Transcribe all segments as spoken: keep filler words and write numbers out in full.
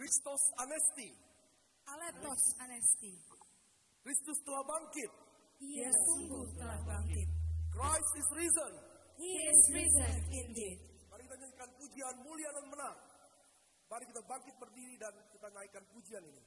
Kristus anesti. Aletos anesti. Kristus telah bangkit. Ia sungguh telah bangkit. Christ is risen. He is risen indeed. Mari kita nyanyikan pujian mulia dan menang. Mari kita bangkit berdiri dan kita naikkan pujian ini.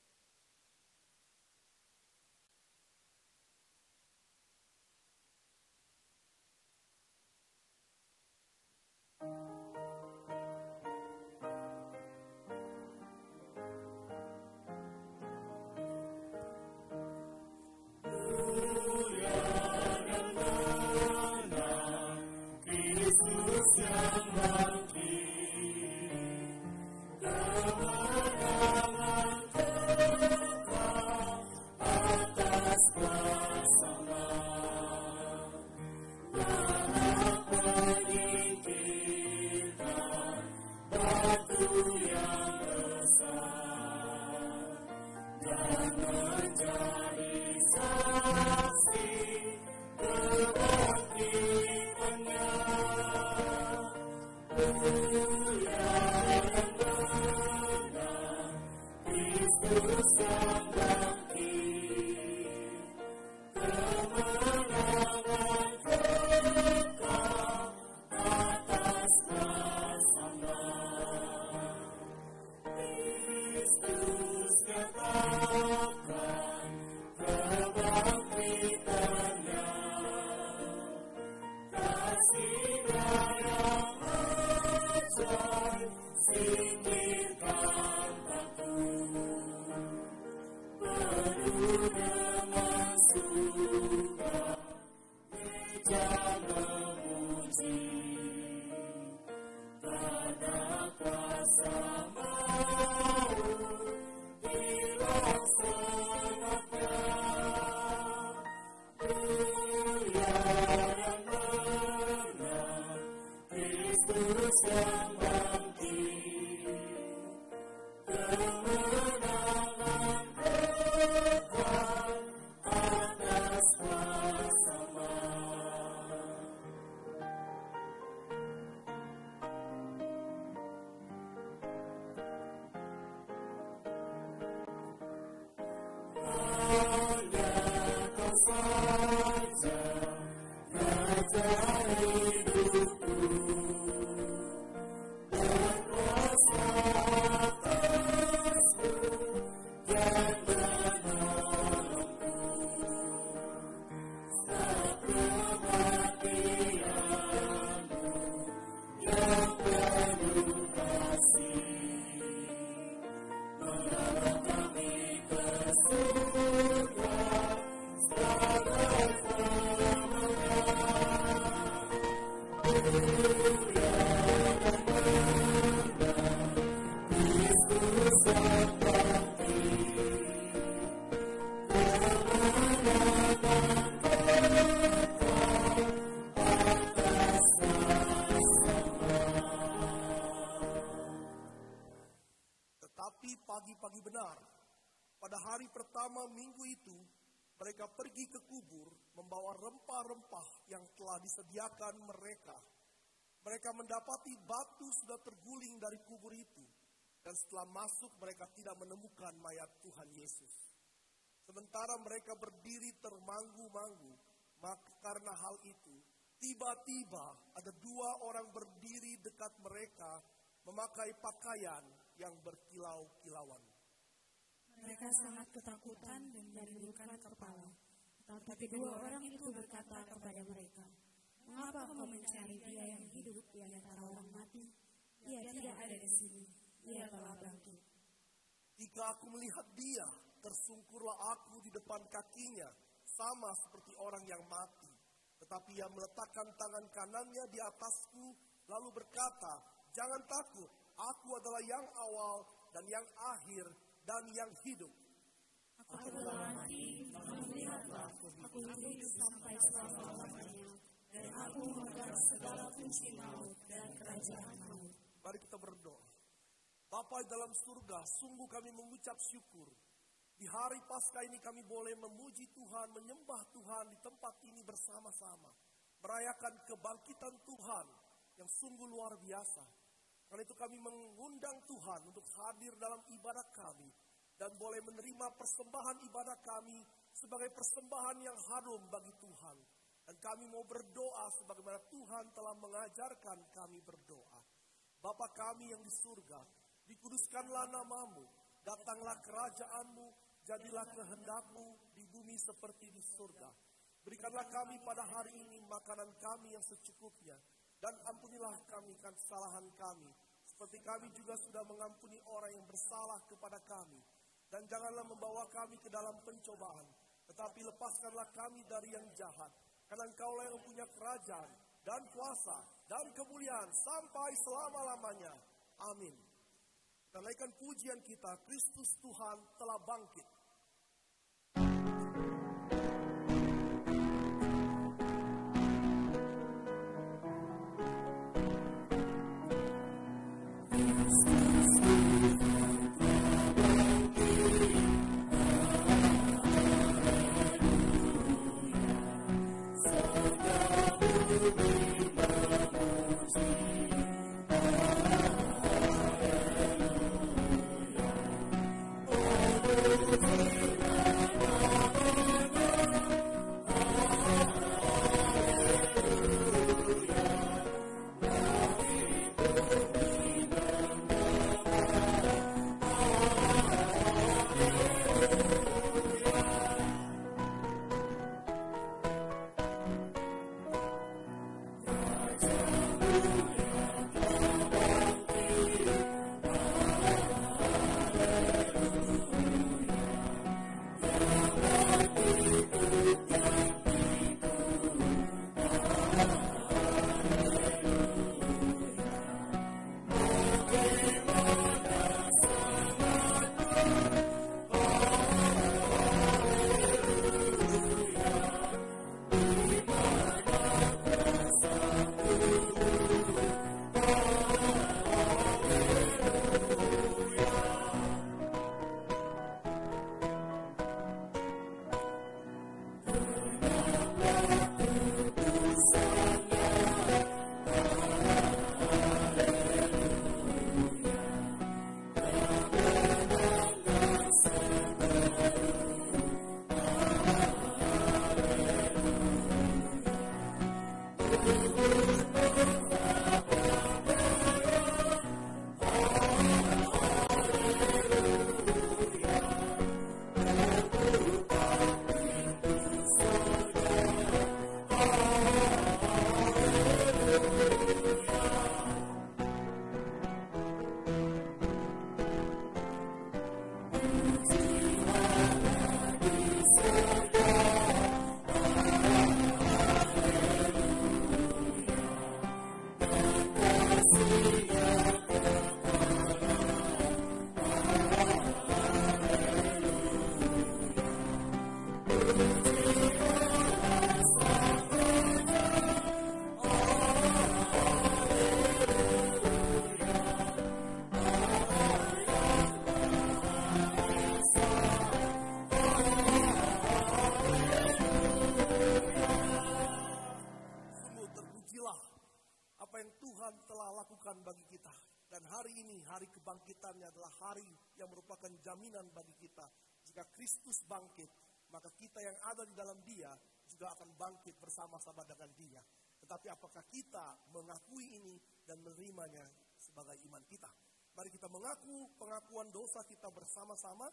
Disediakan mereka. Mereka mendapati batu sudah terguling dari kubur itu. Dan setelah masuk mereka tidak menemukan mayat Tuhan Yesus. Sementara mereka berdiri termanggu-manggu. Maka karena hal itu, tiba-tiba ada dua orang berdiri dekat mereka. Memakai pakaian yang berkilau-kilauan. Mereka sangat ketakutan dan menundukkan kepala. Tapi kedua orang itu berkata kepada mereka, "Mengapa kamu mencari Dia yang hidup di antara orang mati? Ia tidak ada di sini, Ia telah bangkit." Jika aku melihat Dia, tersungkurlah aku di depan kakinya, sama seperti orang yang mati. Tetapi Ia meletakkan tangan kanannya di atasku, lalu berkata, "Jangan takut, aku adalah yang awal dan yang akhir dan yang hidup. Aku telah mati, namun lihatlah, aku hidup sampai selama-lamanya, dan aku memegang segala kunci maut dan kerajaan maut." Mari kita berdoa. Bapa dalam surga, sungguh kami mengucap syukur. Di hari Paskah ini kami boleh memuji Tuhan, menyembah Tuhan di tempat ini bersama-sama. Merayakan kebangkitan Tuhan yang sungguh luar biasa. Karena itu kami mengundang Tuhan untuk hadir dalam ibadah kami. Dan boleh menerima persembahan ibadah kami sebagai persembahan yang harum bagi Tuhan. Dan kami mau berdoa sebagaimana Tuhan telah mengajarkan kami berdoa. Bapa kami yang di surga, dikuduskanlah namamu, datanglah kerajaanmu, jadilah kehendakmu di bumi seperti di surga. Berikanlah kami pada hari ini makanan kami yang secukupnya. Dan ampunilah kami kan kesalahan kami. Seperti kami juga sudah mengampuni orang yang bersalah kepada kami. Dan janganlah membawa kami ke dalam pencobaan. Tetapi lepaskanlah kami dari yang jahat. Karena Engkaulah yang punya kerajaan dan kuasa dan kemuliaan sampai selama-lamanya. Amin. Kita naikkan pujian kita, Kristus Tuhan telah bangkit. Bagi kita. Dan hari ini, hari kebangkitannya adalah hari yang merupakan jaminan bagi kita. Jika Kristus bangkit, maka kita yang ada di dalam Dia juga akan bangkit bersama-sama dengan Dia. Tetapi apakah kita mengakui ini dan menerimanya sebagai iman kita? Mari kita mengaku pengakuan dosa kita bersama-sama.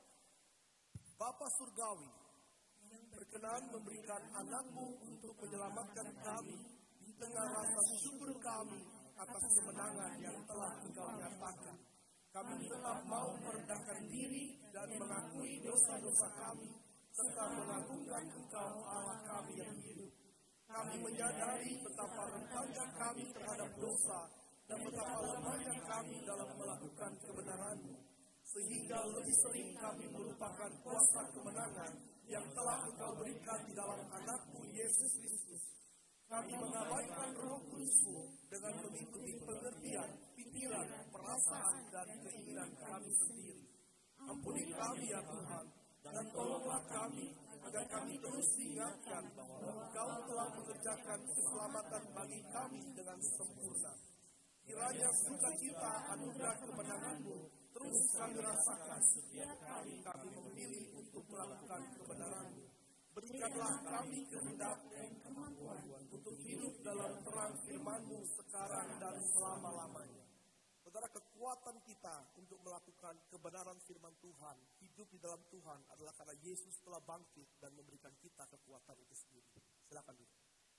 Bapa Surgawi, berkenan memberikan anakmu untuk menyelamatkan kami di tengah rasa syukur kami atas kemenangan yang telah Engkau nyatakan. Kami tetap mau merendahkan diri dan mengakui dosa-dosa kami, serta mengagungkan Engkau Allah kami yang hidup. Kami menyadari betapa rentangnya kami terhadap dosa dan betapa lemahnya kami dalam melakukan kebenaran-Mu, sehingga lebih sering kami melupakan kuasa kemenangan yang telah Engkau berikan di dalam anak-Mu Yesus Kristus. Kami mengabaikan Roh Kudus-Mu dengan mengikuti pengertian, pikiran, perasaan, dan keinginan kami sendiri. Ampuni kami ya Tuhan, dan tolonglah kami agar kami terus diingatkan bahwa Engkau telah mengerjakan keselamatan bagi kami dengan sempurna. Kiranya sukacita anugerah kemenangan-Mu terus kami rasakan setiap kali kami memilih untuk melakukan kebenaran-Mu. Berikanlah kami kehendak dan kemampuan untuk hidup dalam terang firman-Mu sekarang dan selama-lamanya. Saudara, kekuatan kita untuk melakukan kebenaran firman Tuhan, hidup di dalam Tuhan adalah karena Yesus telah bangkit dan memberikan kita kekuatan itu sendiri. Silakan duduk.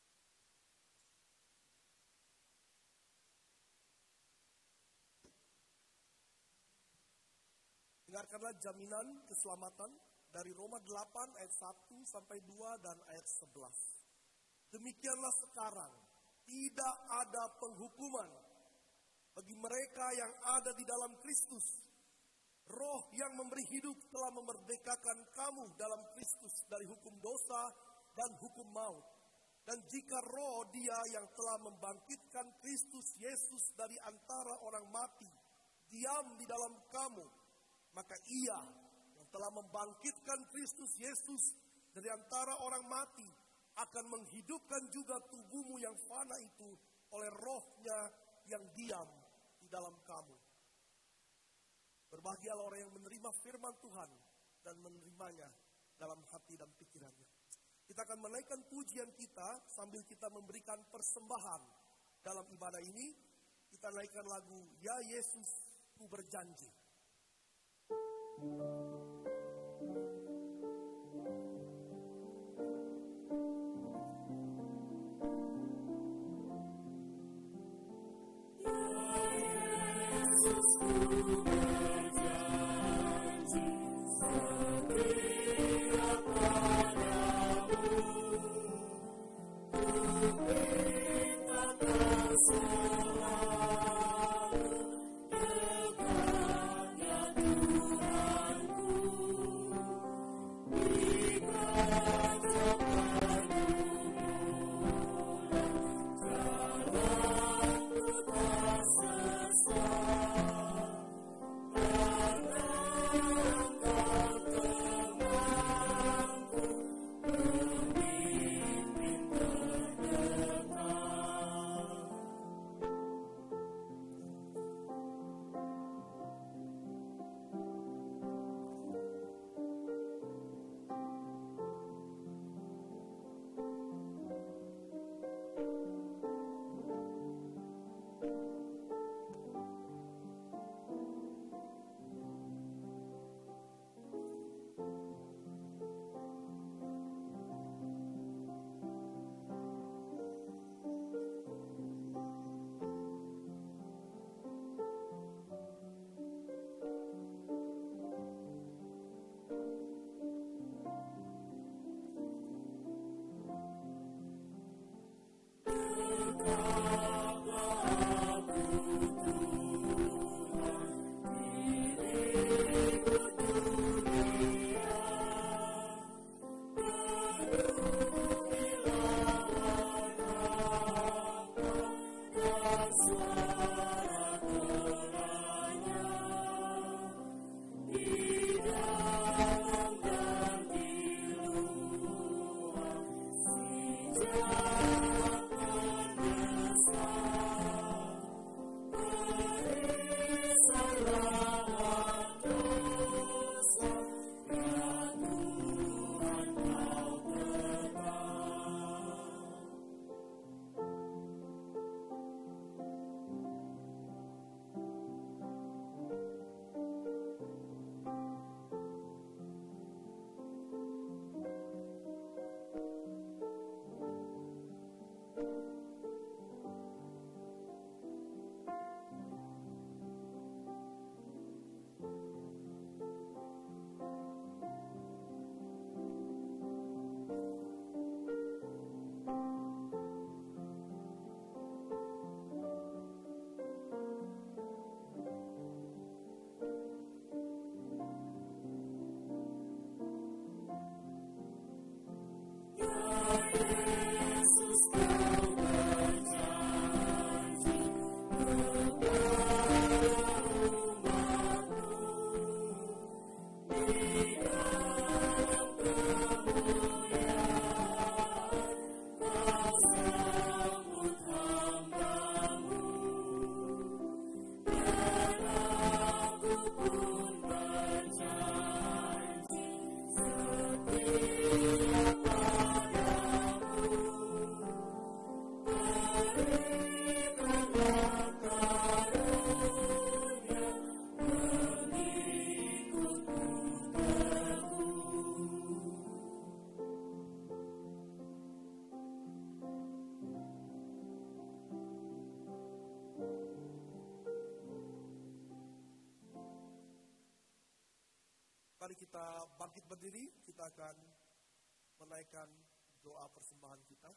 Dengarkanlah jaminan keselamatan dari Roma delapan ayat satu sampai dua dan ayat sebelas. Demikianlah sekarang, tidak ada penghukuman bagi mereka yang ada di dalam Kristus. Roh yang memberi hidup telah memerdekakan kamu dalam Kristus dari hukum dosa dan hukum maut. Dan jika roh Dia yang telah membangkitkan Kristus Yesus dari antara orang mati diam di dalam kamu, maka Ia yang telah membangkitkan Kristus Yesus dari antara orang mati akan menghidupkan juga tubuhmu yang fana itu oleh Roh-Nya yang diam di dalam kamu. Berbahagialah orang yang menerima firman Tuhan dan menerimanya dalam hati dan pikirannya. Kita akan menaikkan pujian kita sambil kita memberikan persembahan dalam ibadah ini. Kita naikkan lagu Ya Yesus Ku Berjanji. Oh, Mari kita bangkit berdiri, kita akan menaikkan doa persembahan kita.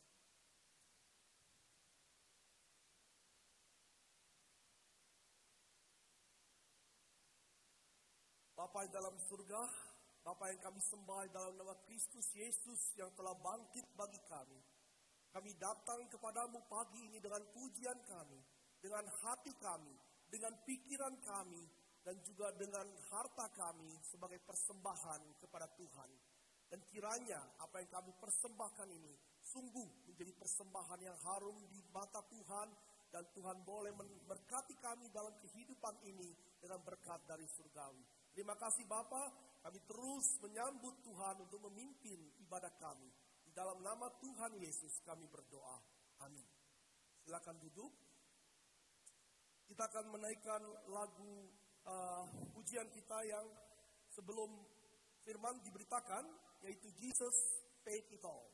Bapa yang dalam surga, Bapa yang kami sembah dalam nama Kristus Yesus yang telah bangkit bagi kami. Kami datang kepadamu pagi ini dengan pujian kami, dengan hati kami, dengan pikiran kami, dan juga dengan harta kami sebagai persembahan kepada Tuhan. Dan kiranya apa yang kami persembahkan ini sungguh menjadi persembahan yang harum di mata Tuhan, dan Tuhan boleh memberkati kami dalam kehidupan ini dengan berkat dari surgawi. Terima kasih Bapa, kami terus menyambut Tuhan untuk memimpin ibadah kami. Di dalam nama Tuhan Yesus kami berdoa. Amin. Silakan duduk. Kita akan menaikkan lagu uh, pujian kita yang sebelum firman diberitakan, yaitu Jesus Paid It All.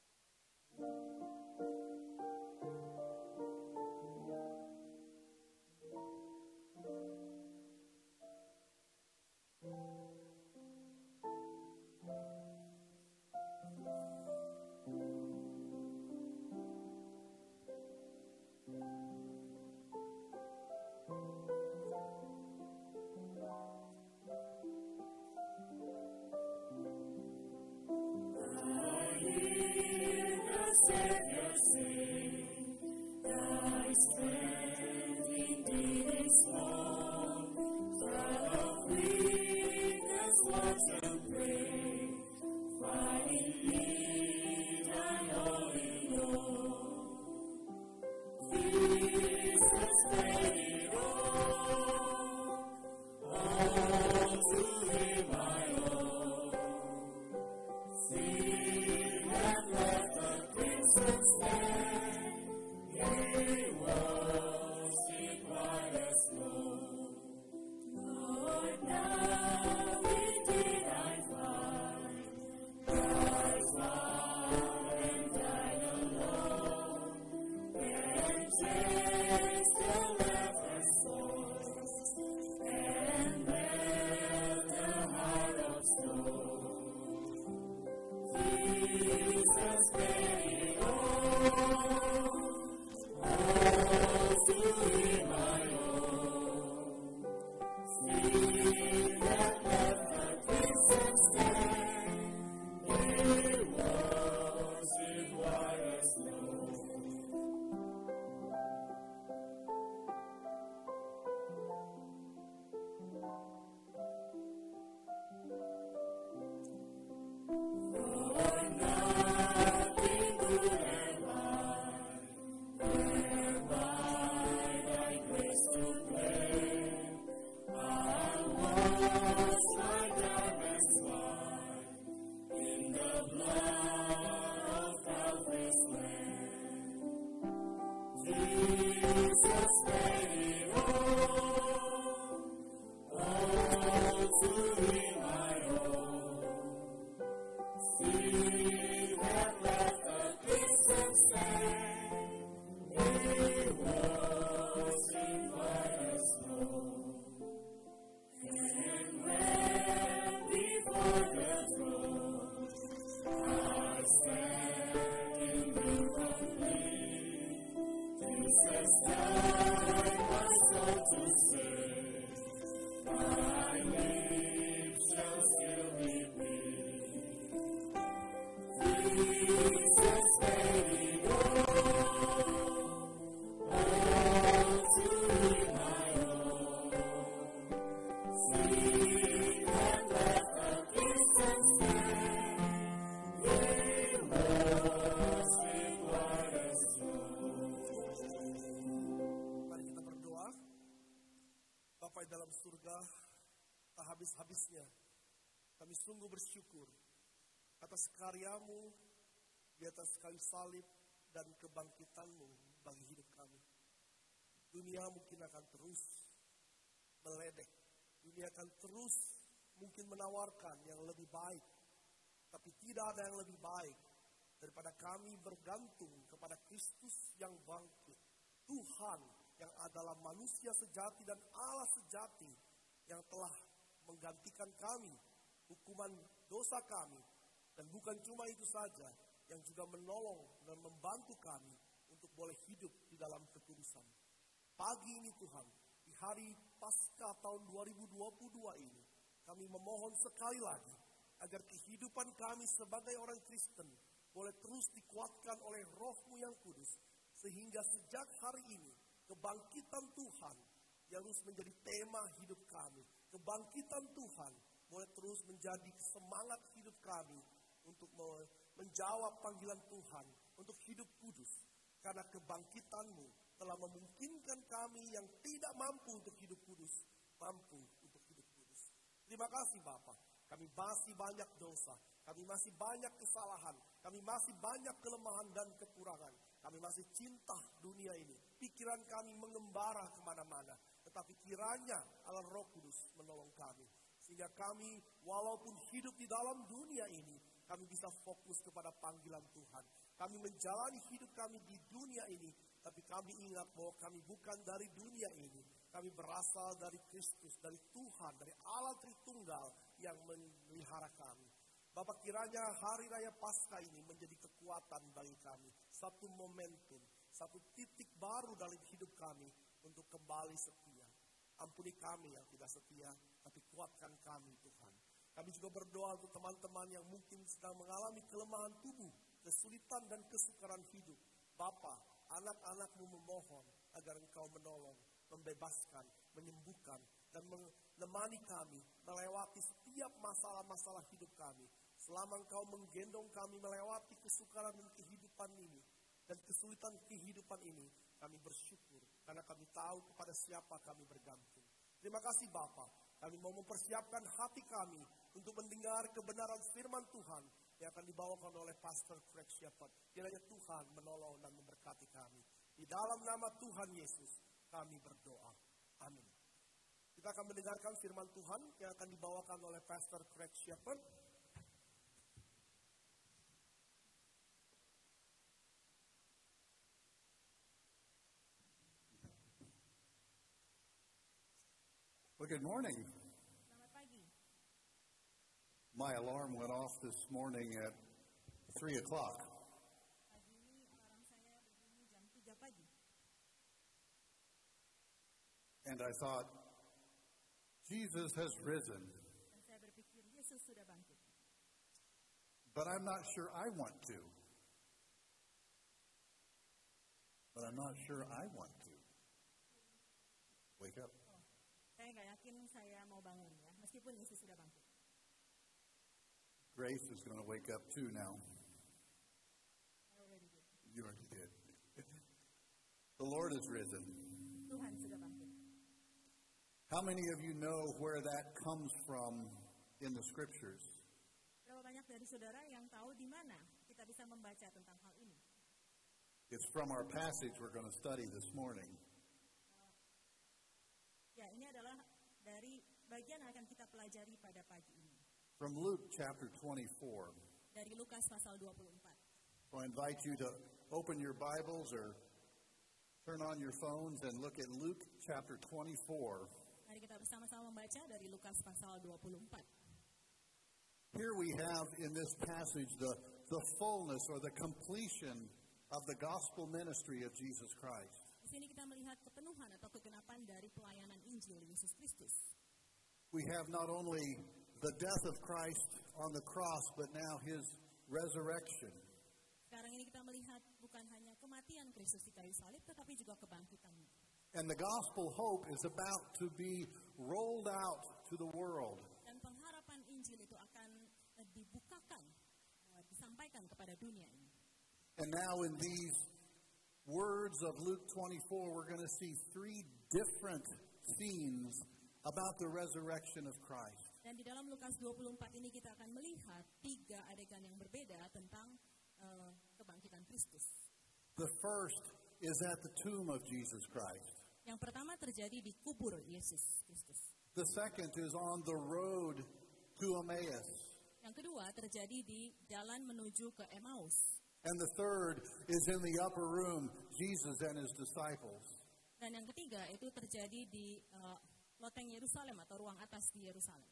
Habis-habisnya kami sungguh bersyukur atas karyamu di atas kayu salib dan kebangkitanmu bagi hidup kami. Dunia mungkin akan terus meledek, dunia akan terus mungkin menawarkan yang lebih baik, tapi tidak ada yang lebih baik daripada kami bergantung kepada Kristus yang bangkit, Tuhan yang adalah manusia sejati dan Allah sejati yang telah menggantikan kami hukuman dosa kami. Dan bukan cuma itu saja, yang juga menolong dan membantu kami untuk boleh hidup di dalam kekudusan. Pagi ini Tuhan, di hari Paskah tahun dua ribu dua puluh dua ini, kami memohon sekali lagi agar kehidupan kami sebagai orang Kristen boleh terus dikuatkan oleh Roh-Mu yang kudus. Sehingga sejak hari ini, kebangkitan Tuhan yang terus menjadi tema hidup kami. Kebangkitan Tuhan boleh terus menjadi semangat hidup kami untuk menjawab panggilan Tuhan untuk hidup kudus. Karena kebangkitan-Mu telah memungkinkan kami yang tidak mampu untuk hidup kudus, mampu untuk hidup kudus. Terima kasih Bapa. Kami masih banyak dosa, kami masih banyak kesalahan, kami masih banyak kelemahan dan kekurangan. Kami masih cinta dunia ini. Pikiran kami mengembara kemana-mana. Tetapi kiranya Allah Roh Kudus menolong kami. Sehingga kami walaupun hidup di dalam dunia ini, kami bisa fokus kepada panggilan Tuhan. Kami menjalani hidup kami di dunia ini. Tapi kami ingat bahwa kami bukan dari dunia ini. Kami berasal dari Kristus, dari Tuhan, dari Allah Tritunggal yang memelihara kami. Bapak, kiranya hari raya Paskah ini menjadi kekuatan bagi kami. Satu momentum, satu titik baru dalam hidup kami untuk kembali setia. Ampuni kami yang tidak setia, tapi kuatkan kami Tuhan. Kami juga berdoa untuk teman-teman yang mungkin sedang mengalami kelemahan tubuh, kesulitan dan kesukaran hidup. Bapa, anak-anak-Mu memohon agar Engkau menolong, membebaskan, menyembuhkan, dan menemani kami melewati setiap masalah-masalah hidup kami. Selama Engkau menggendong kami melewati kesukaran dan kehidupan ini, dan kesulitan kehidupan ini, kami bersyukur karena kami tahu kepada siapa kami bergantung. Terima kasih Bapa. Kami mau mempersiapkan hati kami untuk mendengar kebenaran firman Tuhan yang akan dibawakan oleh Pastor Craig Shepherd. Kiranya Tuhan menolong dan memberkati kami. Di dalam nama Tuhan Yesus kami berdoa. Amin. Kita akan mendengarkan firman Tuhan yang akan dibawakan oleh Pastor Craig Shepherd. Well, good morning. Selamat pagi. My alarm went off this morning at three o'clock. Pagi ini alarm saya berbunyi jam tiga pagi. And I thought, Jesus has risen, Dan saya berpikir Yesus sudah bangkit. but I'm not sure I want to. But I'm not sure I want to. Wake up. Oh, saya nggak yakin saya mau bangun ya, meskipun Yesus sudah bangkit. Grace is going to wake up too now. I already did. You already did. The Lord is risen. Tuhan sudah bangkit. How many of you know where that comes from in the Scriptures? Berapa banyak dari saudara yang tahu di mana kita bisa membaca tentang hal ini? It's from our passage we're going to study this morning. Ya, ini adalah dari bagian yang akan kita pelajari pada pagi ini. From Luke chapter twenty-four. Dari Lukas pasal dua puluh empat. So I invite you to open your Bibles or turn on your phones and look at Luke chapter twenty-four. Mari kita bersama-sama membaca dari Lukas pasal dua puluh empat. Here we have in this passage the, the fullness or the completion of the gospel ministry of Jesus Christ. Di sini kita melihat kepenuhan atau kegenapan dari pelayanan Injil Yesus Kristus. We have not only the death of Christ on the cross, but now His resurrection. Sekarang ini kita melihat bukan hanya kematian Kristus di kayu salib, tetapi juga kebangkitannya. And the gospel hope is about to be rolled out to the world. Dan pengharapan Injil itu akan uh, dibukakan, uh, disampaikan kepada dunia ini. And now in these words of Luke twenty-four, we're going to see three different scenes about the resurrection of Christ. Dan di dalam Lukas dua puluh empat ini kita akan melihat tiga adegan yang berbeda tentang uh, kebangkitan Kristus. The first is at the tomb of Jesus Christ. Yang pertama terjadi di kubur Yesus Kristus. The second is on the road to Emmaus. Yang kedua terjadi di jalan menuju ke Emmaus. And the third is in the upper room, Jesus and His disciples. Dan yang ketiga itu terjadi di uh, loteng Yerusalem atau ruang atas di Yerusalem.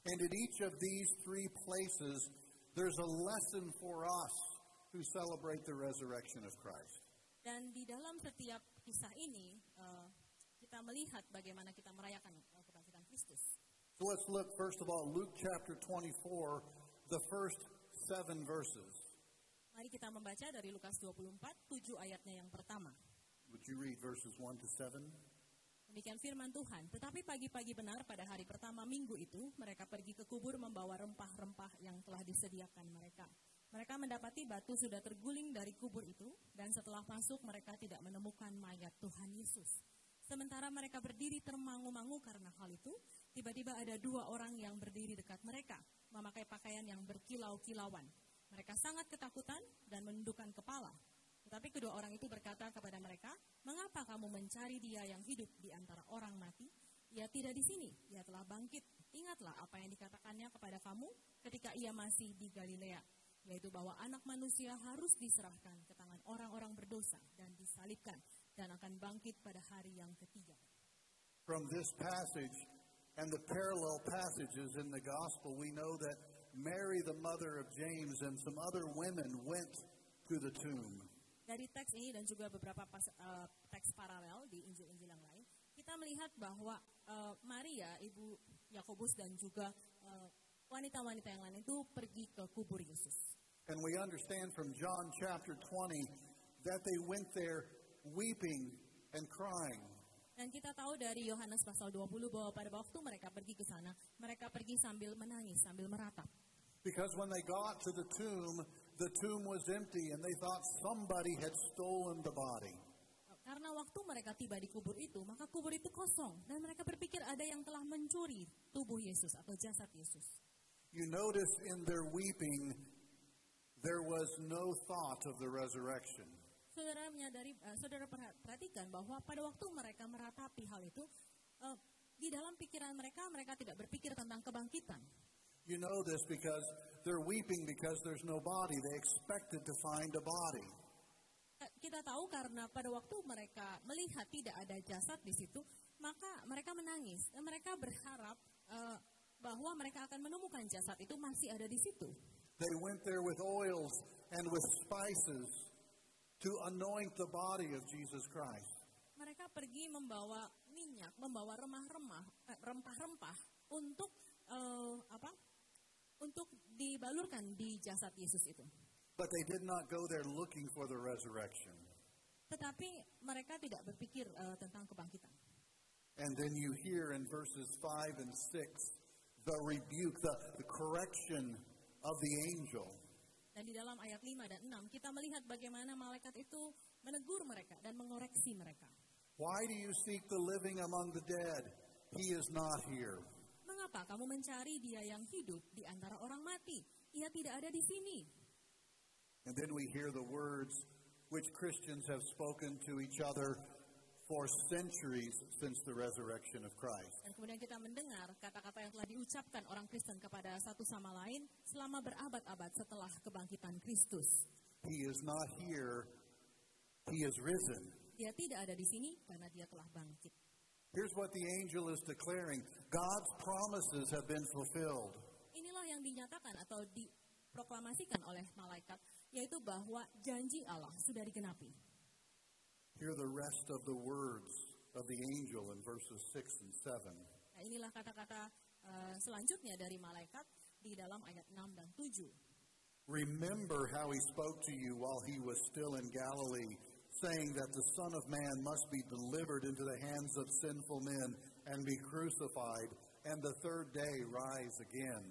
And in each of these three places, there's a lesson for us who celebrate the resurrection of Christ. Dan di dalam setiap kisah ini, uh, kita melihat bagaimana kita merayakan uh, kebangkitan Kristus. So let's look first of all, Luke chapter twenty-four, the first seven verses. Mari kita membaca dari Lukas dua puluh empat, tujuh ayatnya yang pertama. Would you read verses one to seven? Demikian firman Tuhan. Tetapi pagi-pagi benar pada hari pertama minggu itu, mereka pergi ke kubur membawa rempah-rempah yang telah disediakan mereka. Mereka mendapati batu sudah terguling dari kubur itu, dan setelah masuk mereka tidak menemukan mayat Tuhan Yesus. Sementara mereka berdiri termangu-mangu karena hal itu, tiba-tiba ada dua orang yang berdiri dekat mereka, memakai pakaian yang berkilau-kilauan. Mereka sangat ketakutan dan menundukkan kepala. Tetapi kedua orang itu berkata kepada mereka, "Mengapa kamu mencari dia yang hidup di antara orang mati? Ia tidak di sini, ia telah bangkit. Ingatlah apa yang dikatakannya kepada kamu ketika ia masih di Galilea, yaitu bahwa anak manusia harus diserahkan ke tangan orang-orang berdosa dan disalibkan, dan akan bangkit pada hari yang ketiga." From this passage and the parallel passages in the gospel, we know that Mary, the mother of James, and some other women went to the tomb. Dari teks ini dan juga beberapa pas, uh, teks paralel di Injil-Injil yang lain, kita melihat bahwa uh, Maria, ibu Yakobus, dan juga uh, wanita-wanita yang lain itu pergi ke kubur Yesus. And we understand from John chapter twenty that they went there weeping and crying. Dan kita tahu dari Yohanes pasal dua puluh bahwa pada waktu mereka pergi ke sana, mereka pergi sambil menangis, sambil meratap. Because when they got to the tomb, the tomb was empty and they thought somebody had stolen the body. Karena waktu mereka tiba di kubur itu, maka kubur itu kosong dan mereka berpikir ada yang telah mencuri tubuh Yesus atau jasad Yesus. You notice in their weeping, there was no thought of the resurrection. Saudara menyadari, uh, saudara perhatikan bahwa pada waktu mereka meratapi hal itu, uh, di dalam pikiran mereka, mereka tidak berpikir tentang kebangkitan. You know this because they're weeping because there's no body. They expected to find a body. Kita tahu karena pada waktu mereka melihat tidak ada jasad di situ, maka mereka menangis. Dan mereka berharap uh, bahwa mereka akan menemukan jasad itu masih ada di situ. They went there with oils and with spices to anoint the body of Jesus Christ. Mereka pergi membawa minyak, membawa remah-remah, eh, rempah-rempah untuk uh, apa? Untuk dibalurkan di jasad Yesus itu. But they did not go there looking for the resurrection. Tetapi mereka tidak berpikir uh, tentang kebangkitan. And then you hear in verses five and six the rebuke, the, the correction of the angel. Dan di dalam ayat lima dan enam kita melihat bagaimana malaikat itu menegur mereka dan mengoreksi mereka. Why do you seek the living among the dead? He is not here. Mengapa kamu mencari dia yang hidup di antara orang mati? Ia tidak ada di sini. And then we hear the words which Christians have spoken to each other for centuries since the resurrection of Christ. Dan kemudian kita mendengar kata-kata yang telah diucapkan orang Kristen kepada satu sama lain selama berabad-abad setelah kebangkitan Kristus. He is not here. He is risen. Dia tidak ada di sini karena dia telah bangkit. Here's what the angel is declaring. God's promises have been fulfilled. Inilah yang dinyatakan atau diproklamasikan oleh malaikat, yaitu bahwa janji Allah sudah digenapi. Hear the rest of the words of the angel in verses six and seven. Nah, inilah kata-kata uh, selanjutnya dari malaikat di dalam ayat enam dan tujuh. Remember how he spoke to you while he was still in Galilee, saying that the Son of Man must be delivered into the hands of sinful men and be crucified, and the third day rise again.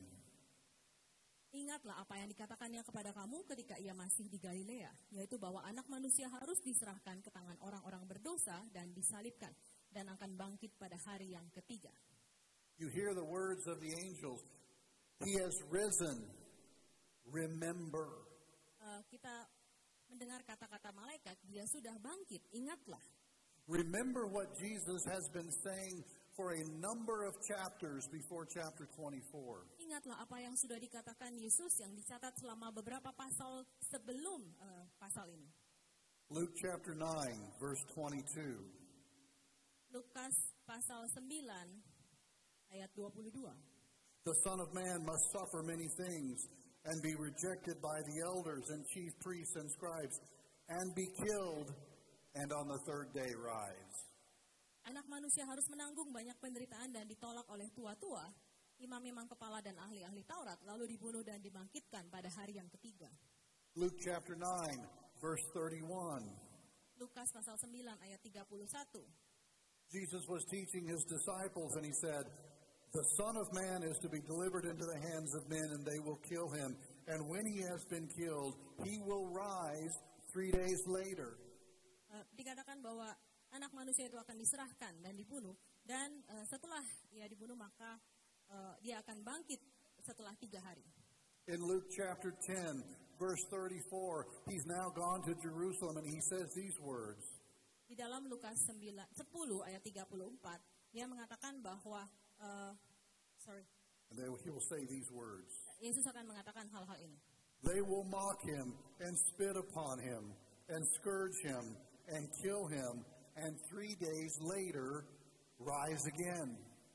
Ingatlah apa yang dikatakannya kepada kamu ketika ia masih di Galilea, yaitu bahwa anak manusia harus diserahkan ke tangan orang-orang berdosa dan disalibkan, dan akan bangkit pada hari yang ketiga. You hear the words of the angels. He has risen. Remember. Uh, kita mendengar kata-kata malaikat, dia sudah bangkit, ingatlah. Remember what Jesus has been saying for a number of chapters before chapter twenty-four. Ingatlah apa yang sudah dikatakan Yesus yang dicatat selama beberapa pasal sebelum uh, pasal ini. Luke chapter nine, verse twenty-two. Lukas pasal sembilan ayat dua puluh dua. The Son of Man must suffer many things and be rejected by the elders and chief priests and scribes and be killed and on the third day rise. Anak manusia harus menanggung banyak penderitaan dan ditolak oleh tua-tua, imam-imam kepala dan ahli-ahli Taurat, lalu dibunuh dan dibangkitkan pada hari yang ketiga. Luke chapter nine, verse thirty-one. Lukas pasal sembilan ayat tiga puluh satu. Jesus was teaching his disciples and he said, "The Son of Man is to be delivered into the hands of men and they will kill him. And when he has been killed, he will rise three days later." Uh, dikatakan bahwa anak manusia itu akan diserahkan dan dibunuh. Dan uh, setelah ia dibunuh maka uh, dia akan bangkit setelah tiga hari. In Luke chapter ten, verse thirty-four, he's now gone to Jerusalem and he says these words. Di dalam Lukas sepuluh ayat tiga puluh empat, dia mengatakan bahwa, uh, sorry. And they, he will say these words. Yesus akan mengatakan hal-hal ini. They will mock him and spit upon him and scourge him and kill him and three days later rise again.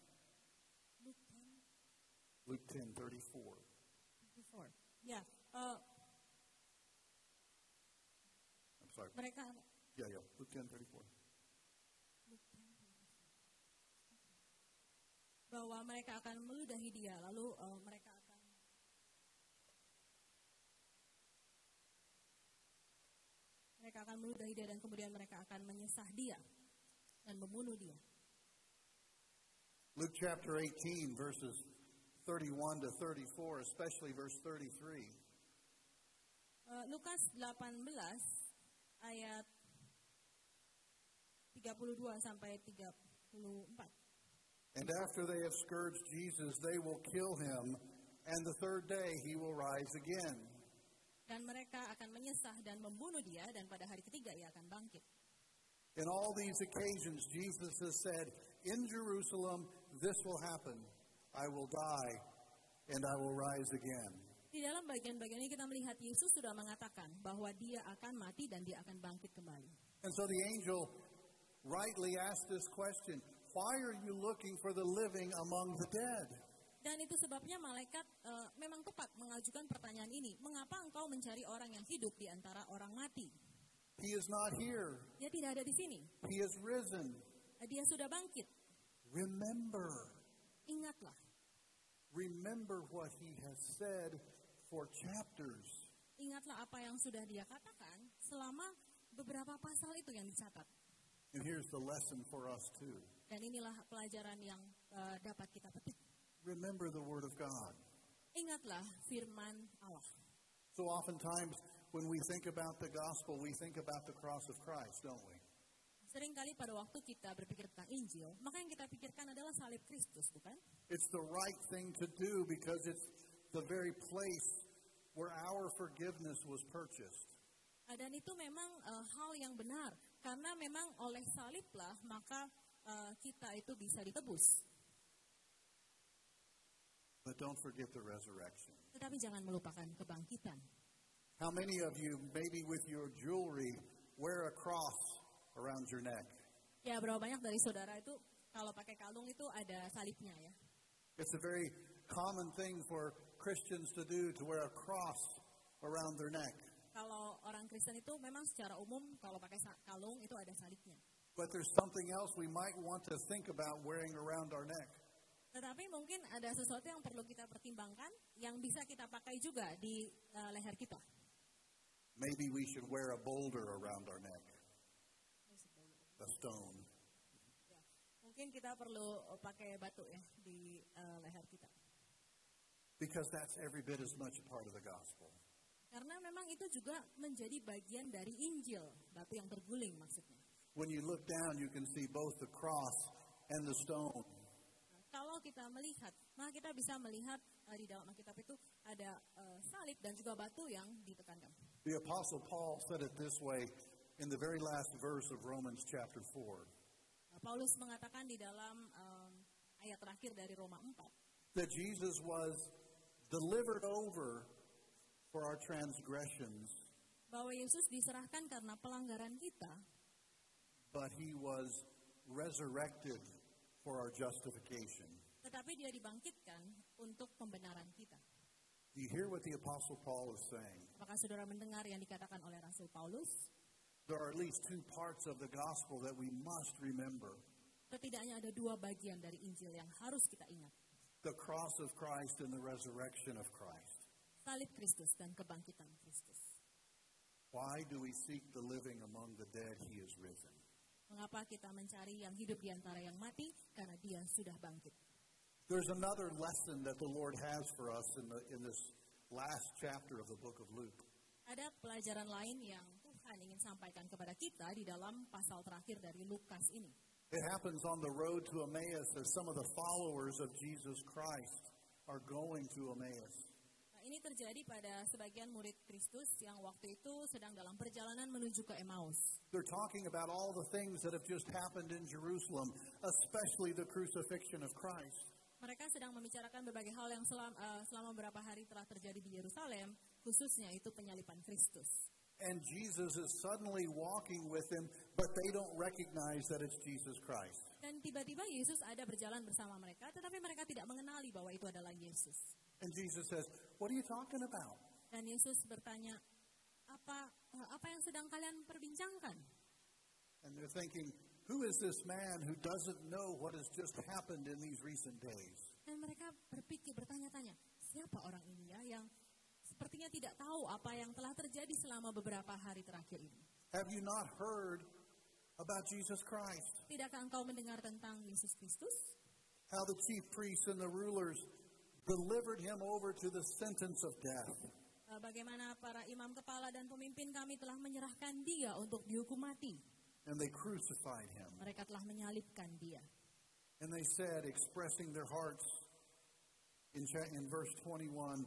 Luke ten thirty-four. Ya, uh, I'm sorry. Mereka Yeah, yeah. Luke ten thirty-four. Bahwa mereka akan meludahi dia, lalu uh, mereka akan mereka akan meludahi dia dan kemudian mereka akan menyesah dia dan membunuh dia. Luke chapter eighteen, verses thirty-one to thirty-four, especially verse thirty-three. Uh, Lukas delapan belas ayat tiga puluh dua sampai tiga puluh empat. And after they have scourged Jesus, they will kill him, and the third day he will rise again. Dan mereka akan menyesah dan membunuh dia, dan pada hari ketiga ia akan bangkit. In all these occasions, Jesus has said, "In Jerusalem, this will happen. I will die, and I will rise again." Di dalam bagian-bagian ini kita melihat Yesus sudah mengatakan bahwa dia akan mati dan dia akan bangkit kembali. And so the angel rightly asked this question, "Why are you looking for the living among the dead?" Dan itu sebabnya malaikat uh, memang tepat mengajukan pertanyaan ini. Mengapa engkau mencari orang yang hidup di antara orang mati? He is not here. Dia tidak ada di sini. He is risen. Dia sudah bangkit. Remember. Ingatlah. Remember what he has said for chapters. Ingatlah apa yang sudah dia katakan selama beberapa pasal itu yang dicatat. And here's the lesson for us too. Dan inilah pelajaran yang uh, dapat kita petik. Remember the word of God. Ingatlah firman Allah. So oftentimes when we think about the gospel, we think about the cross of Christ, don't we? Seringkali pada waktu kita berpikir tentang Injil, maka yang kita pikirkan adalah salib Kristus, bukan? It's the right thing to do because it's the very place where our forgiveness was purchased. Dan itu memang uh, hal yang benar, karena memang oleh saliblah maka uh, kita itu bisa ditebus. But don't forget the resurrection. Tetapi jangan melupakan kebangkitan. How many of you, maybe with your jewelry, wear a cross around your neck? Ya, berapa banyak dari saudara itu kalau pakai kalung itu ada salibnya ya? It's a very common thing for Christians to do, to wear a cross around their neck. Kalau orang Kristen itu memang secara umum kalau pakai kalung itu ada salibnya. But there's something else we might want to think about wearing around our neck. Tetapi mungkin ada sesuatu yang perlu kita pertimbangkan yang bisa kita pakai juga di uh, leher kita. Maybe we should wear a boulder around our neck. A stone. Ya, mungkin kita perlu pakai batu ya di uh, leher kita. Because that's every bit as much a part of the gospel. Karena memang itu juga menjadi bagian dari Injil, batu yang terguling maksudnya. When you look down, you can see both the cross and the stone. Nah, kalau kita melihat, maka kita bisa melihat uh, di dalam Alkitab itu ada uh, salib dan juga batu yang ditekankan. The Apostle Paul said it this way in the very last verse of Romans chapter four. Nah, Paulus mengatakan di dalam um, ayat terakhir dari Roma empat. That Jesus was delivered over for our transgressions. Bahwa Yesus diserahkan karena pelanggaran kita. But he was resurrected for our justification. Tetapi dia dibangkitkan untuk pembenaran kita. Do you hear what the Apostle Paul is saying? Apakah saudara mendengar yang dikatakan oleh Rasul Paulus? There are at least two parts of the gospel that we must remember. Setidaknya ada dua bagian dari Injil yang harus kita ingat. The cross of Christ and the resurrection of Christ. Salib Kristus dan kebangkitan Kristus. Why do we seek the living among the dead? He is risen. Mengapa kita mencari yang hidup di antara yang mati? Karena dia sudah bangkit. There's another lesson that the Lord has for us in, the, in this last chapter of the book of Luke. Ada pelajaran lain yang Tuhan ingin sampaikan kepada kita di dalam pasal terakhir dari Lukas ini. It happens on the road to Emmaus as some of the followers of Jesus Christ are going to Emmaus. Nah, ini terjadi pada sebagian murid Kristus yang waktu itu sedang dalam perjalanan menuju ke Emmaus. They're talking about all the things that have just happened in Jerusalem, especially the crucifixion of Christ. Mereka sedang membicarakan berbagai hal yang selama, uh, selama beberapa hari telah terjadi di Yerusalem, khususnya itu penyaliban Kristus. And Jesus is suddenly walking with them, but they don't recognize that it's Jesus Christ. Dan tiba-tiba Yesus ada berjalan bersama mereka, tetapi mereka tidak mengenali bahwa itu adalah Yesus. And Jesus says, "What are you talking about?" Dan Yesus bertanya, apa uh, apa yang sedang kalian perbincangkan? And they're thinking, who is this man who doesn't know what has just happened in these recent days? Dan mereka berpikir, bertanya-tanya, siapa orang ini ya yang sepertinya tidak tahu apa yang telah terjadi selama beberapa hari terakhir ini? Have you not heard about Jesus Christ? Tidakkah engkau mendengar tentang Yesus Kristus? How the chief priests and the rulers delivered him over to the sentence of death. Bagaimana para imam kepala dan pemimpin kami telah menyerahkan dia untuk dihukum mati. And they crucified him. Mereka telah menyalibkan dia. And they said, expressing their hearts in, in verse twenty-one,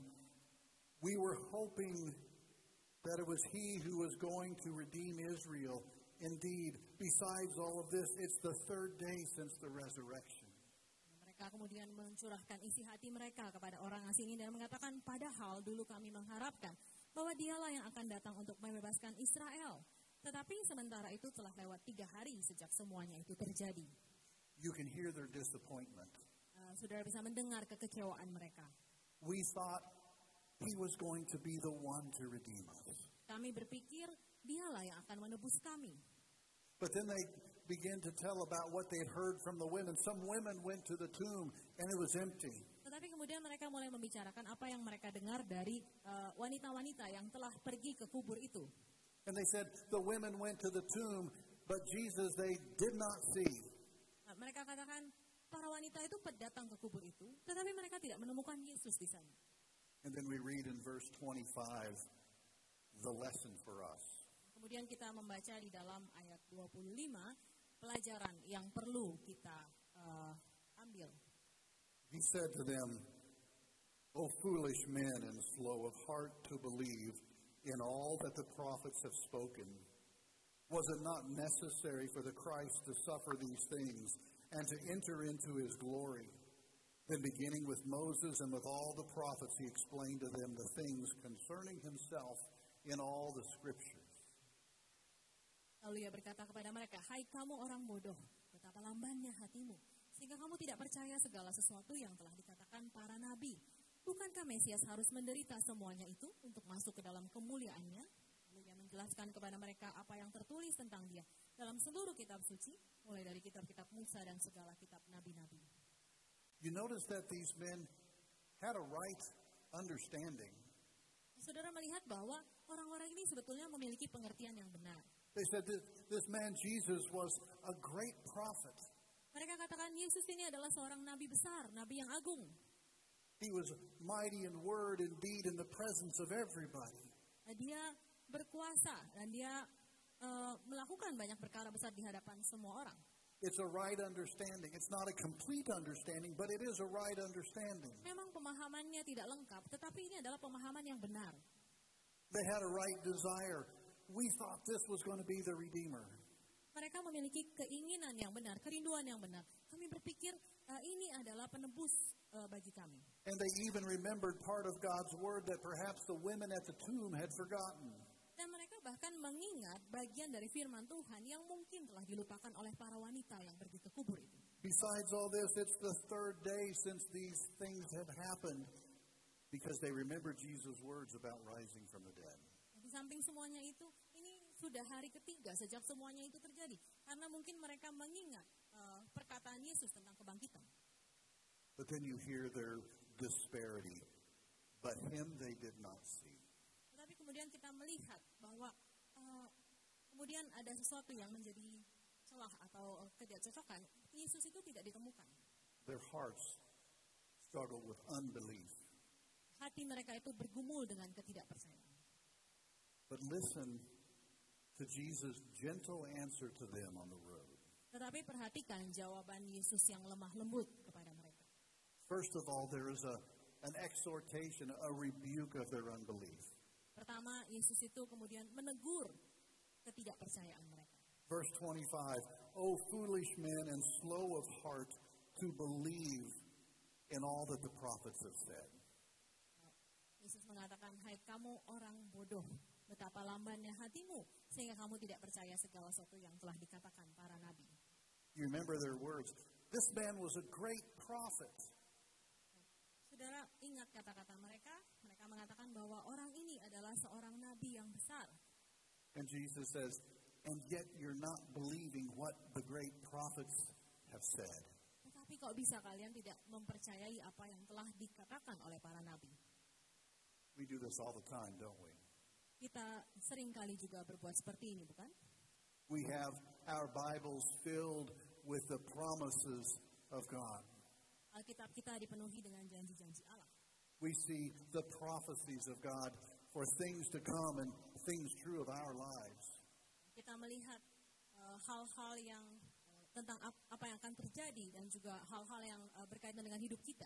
we were hoping that it was he who was going to redeem Israel. Indeed, besides all of this, it's the third day since the resurrection. Mereka kemudian mencurahkan isi hati mereka kepada orang asing ini dan mengatakan, padahal dulu kami mengharapkan bahwa dialah yang akan datang untuk membebaskan Israel. Tetapi sementara itu telah lewat tiga hari sejak semuanya itu terjadi. You can hear their disappointment. Uh, saudara bisa mendengar kekecewaan mereka. We thought he was going to be the one to redeem us. Kami berpikir dialah yang akan menebus kami. But then they began to tell about what they'd heard from the women. Some women went to the tomb and it was empty. Tetapi kemudian mereka mulai membicarakan apa yang mereka dengar dari uh, wanita-wanita yang telah pergi ke kubur itu. And they said the women went to the tomb, but Jesus they did not see. Nah, mereka katakan para wanita itu datang ke kubur itu, tetapi mereka tidak menemukan Yesus di sana. And then we read in verse twenty-five the lesson for us. Kemudian kita membaca di dalam ayat dua puluh lima pelajaran yang perlu kita uh, ambil. He said to them, "O foolish men and slow of heart to believe in all that the prophets have spoken. Was it not necessary for the Christ to suffer these things and to enter into his glory?" Then beginning with Moses and with all the prophets, he explained to them the things concerning himself in all the scriptures. Lalu ia berkata kepada mereka, hai kamu orang bodoh, betapa lambannya hatimu, sehingga kamu tidak percaya segala sesuatu yang telah dikatakan para nabi. Bukankah Mesias harus menderita semuanya itu untuk masuk ke dalam kemuliaannya? Lalu ia menjelaskan kepada mereka apa yang tertulis tentang dia dalam seluruh kitab suci, mulai dari kitab-kitab Musa dan segala kitab nabi-nabi. You notice that these men had a right understanding. Saudara melihat bahwa orang-orang ini sebetulnya memiliki pengertian yang benar. They said that this man Jesus was a great prophet. Mereka katakan Yesus ini adalah seorang nabi besar, nabi yang agung. He was mighty in word and deed in the presence of everybody. Dia berkuasa dan dia uh, melakukan banyak perkara besar di hadapan semua orang. It's a right understanding. It's not a complete understanding, but it is a right understanding. Memang pemahamannya tidak lengkap, tetapi ini adalah pemahaman yang benar. They had a right desire. We thought this was going to be the Redeemer. Mereka memiliki keinginan yang benar, kerinduan yang benar. Kami berpikir uh, ini adalah penebus uh, bagi kami. And they even remembered part of God's word that perhaps the women at the tomb had forgotten. Dan mereka bahkan mengingat bagian dari firman Tuhan yang mungkin telah dilupakan oleh para wanita yang pergi ke kubur itu. Besides all this, it's the third day since these things have happened, because they remember Jesus' words about rising from the dead. Di samping semuanya itu, ini sudah hari ketiga sejak semuanya itu terjadi. Karena mungkin mereka mengingat uh, perkataan Yesus tentang kebangkitan. But then you hear their disparity. But him they did not see. Tetapi kemudian kita melihat bahwa uh, kemudian ada sesuatu yang menjadi celah atau uh, ketidakcocokan. Yesus itu tidak ditemukan. Their hearts struggled with unbelief. Hati mereka itu bergumul dengan ketidakpercayaan. But listen to Jesus' gentle answer to them on the road. Tetapi perhatikan jawaban Yesus yang lemah lembut kepada mereka. First of all, there is a, an exhortation, a rebuke of their unbelief. Pertama, Yesus itu kemudian menegur ketidakpercayaan mereka. Verse twenty-five, O foolish men and slow of heart to believe in all that the prophets have said. Yesus mengatakan, hai kamu orang bodoh, betapa lambannya hatimu, sehingga kamu tidak percaya segala sesuatu yang telah dikatakan para nabi. You remember their words, this man was a great prophet. Saudara, ingat kata-kata mereka, mereka mengatakan bahwa orang ini adalah seorang nabi yang besar. And Jesus says, and yet you're not believing what the great prophets have said. Tetapi kok bisa kalian tidak mempercayai apa yang telah dikatakan oleh para nabi? We do this all the time, don't we? Kita sering kali juga berbuat seperti ini, bukan? We have our Bibles filled with the promises of God. Alkitab kita dipenuhi dengan janji-janji Allah. We see the prophecies of God for things to come and things true of our lives. Kita melihat uh, hal-hal yang uh, tentang ap- apa yang akan terjadi dan juga hal-hal yang uh, berkaitan dengan hidup kita.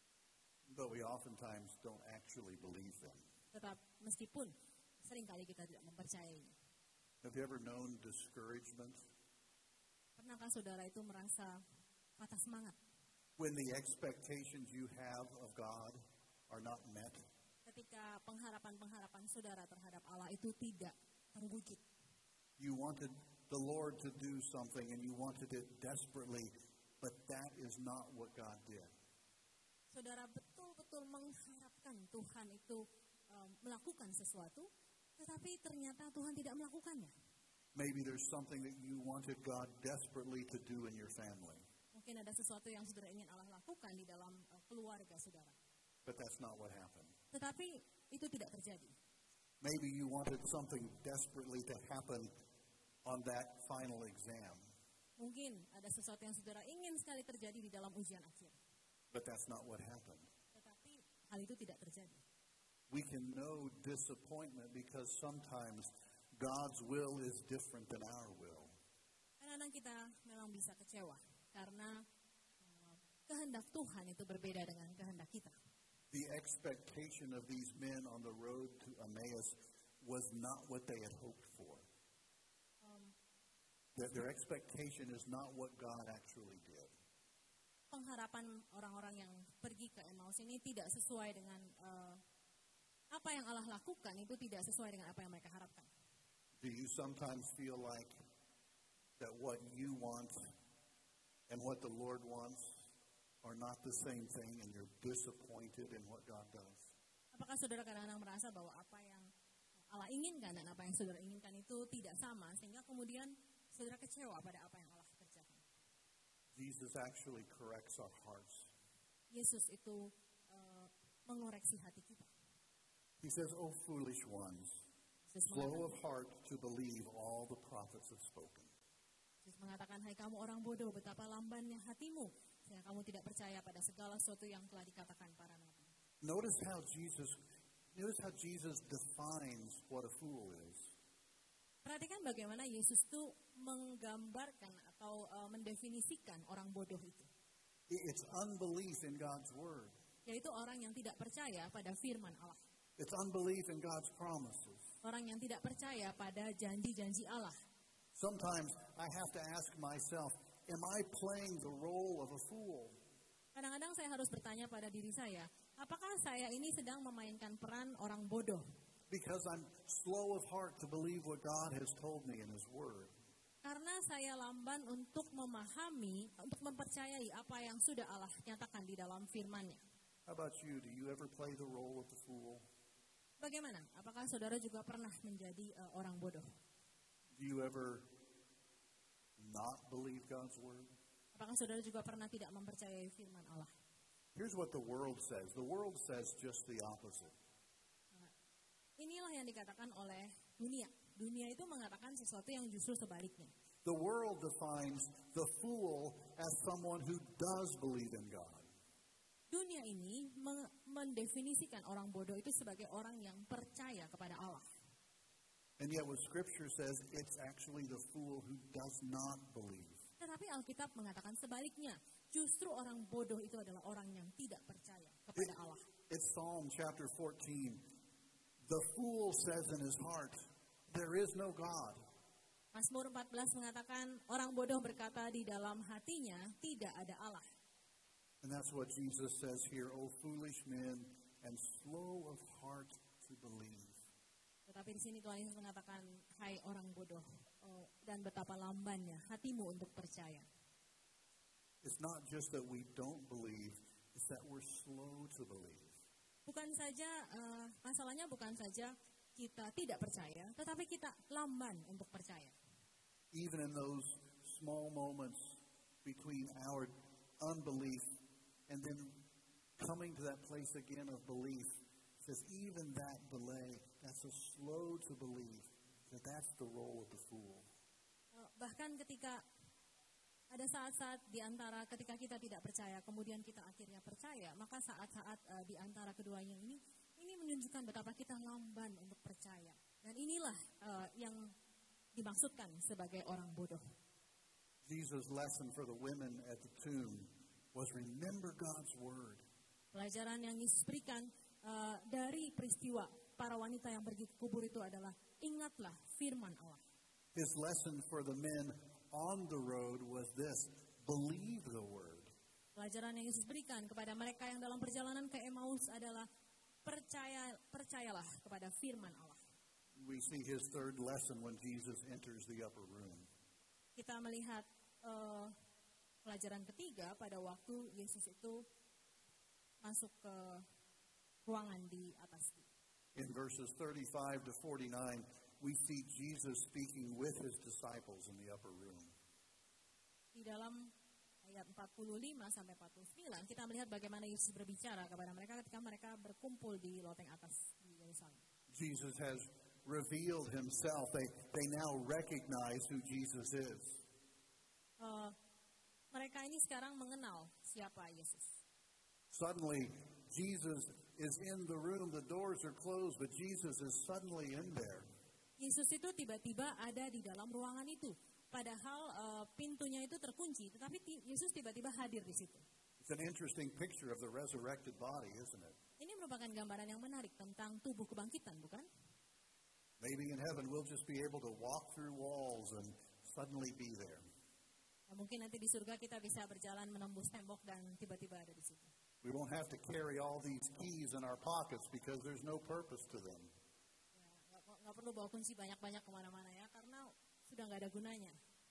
But we oftentimes don't actually believe them. Tetap meskipun seringkali kita tidak mempercayainya. Have you ever known discouragement? Pernahkah saudara itu merasa patah semangat When the expectations you have of God are not met? ketika pengharapan-pengharapan saudara terhadap Allah itu tidak terwujud? You wanted the Lord to do something and you wanted it desperately, but that is not what God did. Saudara betul-betul mengharapkan Tuhan itu um, melakukan sesuatu, tetapi ternyata Tuhan tidak melakukannya. Maybe there's something that you wanted God desperately to do in your family, Mungkin ada sesuatu yang saudara ingin Allah lakukan di dalam uh, keluarga saudara. but that's not what happened. Tetapi itu tidak terjadi. Maybe you wanted something desperately to happen on that final exam, Mungkin ada sesuatu yang saudara ingin sekali terjadi di dalam ujian akhir. but that's not what happened. Tetapi hal itu tidak terjadi. We can know disappointment because sometimes God's will is different than our will. Kadang-kadang kita memang bisa kecewa karena uh, kehendak Tuhan itu berbeda dengan kehendak kita. The expectation of these men on the road to Emmaus was not what they had hoped for. Um, Their, their expectation is not what God actually did. pengharapan orang-orang yang pergi ke Emmaus ini tidak sesuai dengan uh, apa yang Allah lakukan, itu tidak sesuai dengan apa yang mereka harapkan. Do you sometimes feel like that what you want and what the Lord wants are not the same thing and you're disappointed in what God does? Apakah saudara kadang-kadang merasa bahwa apa yang Allah inginkan dan apa yang saudara inginkan itu tidak sama, sehingga kemudian saudara kecewa pada apa yang Allah kerjakan? Jesus actually corrects our hearts. Yesus itu uh, mengoreksi hati kita. He says, "O foolish ones, Yesus slow mengatakan, of heart to believe all the prophets have spoken." Yesus mengatakan, hai kamu orang bodoh, betapa lambannya hatimu, sehingga kamu tidak percaya pada segala sesuatu yang telah dikatakan para nabi. Notice how Jesus, notice how Jesus defines what a fool is. Perhatikan bagaimana Yesus itu menggambarkan atau uh, mendefinisikan orang bodoh itu. It's unbelief in God's word. Yaitu orang yang tidak percaya pada firman Allah. It's unbelief in God's promises. Orang yang tidak percaya pada janji-janji Allah. Sometimes I have to ask myself, am I playing the role of a fool? Kadang-kadang saya harus bertanya pada diri saya, apakah saya ini sedang memainkan peran orang bodoh? Because I'm slow of heart to believe what God has told me in His Word. Karena saya lamban untuk memahami, untuk mempercayai apa yang sudah Allah nyatakan di dalam firman-Nya. How about you? Do you ever play the role of the fool? Bagaimana? Apakah saudara juga pernah menjadi uh, orang bodoh? Do you ever not believe God's word? Apakah saudara juga pernah tidak mempercayai firman Allah? Here's what the world says. The world says just the opposite. Inilah yang dikatakan oleh dunia. Dunia itu mengatakan sesuatu yang justru sebaliknya. The world defines the fool as someone who does believe in God. Dunia ini me- mendefinisikan orang bodoh itu sebagai orang yang percaya kepada Allah. And yet what Scripture says, it's actually the fool who does not believe. Tetapi Alkitab mengatakan sebaliknya. Justru orang bodoh itu adalah orang yang tidak percaya kepada It- Allah. It's Psalm chapter fourteen. The fool says in his heart, there is no God. Mazmur empat belas mengatakan orang bodoh berkata di dalam hatinya tidak ada Allah. And that's what Jesus says here, O foolish men and slow of heart to believe. Tetapi di sini Tuhan Yesus mengatakan, hai orang bodoh, oh, dan betapa lambannya hatimu untuk percaya. It's not just that we don't believe, it's that we're slow to believe. Bukan saja, uh, masalahnya bukan saja kita tidak percaya, tetapi kita lamban untuk percaya. Even in those small moments between our unbelief and then coming to that place again of belief, says even that delay, that's a slow to believe, that that's the role of the fool. Uh, bahkan ketika ada saat-saat di antara ketika kita tidak percaya, kemudian kita akhirnya percaya, maka saat-saat uh, di antara keduanya ini, ini menunjukkan betapa kita lamban untuk percaya. Dan inilah uh, yang dimaksudkan sebagai orang bodoh. Jesus' lesson for the women at the tomb was remember God's word. Pelajaran yang Yesus berikan uh, dari peristiwa para wanita yang pergi ke kubur itu adalah ingatlah firman Allah. His lesson for the men on the road was this, believe the word. Pelajaran yang Yesus berikan kepada mereka yang dalam perjalanan ke Emmaus adalah percaya percayalah kepada firman Allah. We see his third lesson when Jesus enters the upper room. Kita melihat uh, pelajaran ketiga pada waktu Yesus itu masuk ke ruangan di atas. In verses thirty-five to forty-nine, we see Jesus speaking with his disciples in the upper room. Di dalam ayat empat puluh lima sampai empat puluh sembilan, kita melihat bagaimana Yesus berbicara kepada mereka ketika mereka berkumpul di loteng atas di Yerusalem. Jesus has revealed himself. They, they now recognize who Jesus is. Uh, mereka ini sekarang mengenal siapa Yesus. Suddenly, Jesus is in the room. The doors are closed, but Jesus is suddenly in there. Yesus itu tiba-tiba ada di dalam ruangan itu. Padahal uh, pintunya itu terkunci, tetapi ti- Yesus tiba-tiba hadir di situ. It's an interesting picture of the resurrected body, isn't it? Ini merupakan gambaran yang menarik tentang tubuh kebangkitan, bukan? Maybe in heaven we'll just be able to walk through walls and suddenly be there. Nah, mungkin nanti di surga kita bisa berjalan menembus tembok dan tiba-tiba ada di situ. We won't have to carry all these keys in our pockets because there's no purpose to them. Ya, nggak, nggak perlu bawa kunci banyak-banyak kemana-mana ya, karena sudah nggak ada gunanya.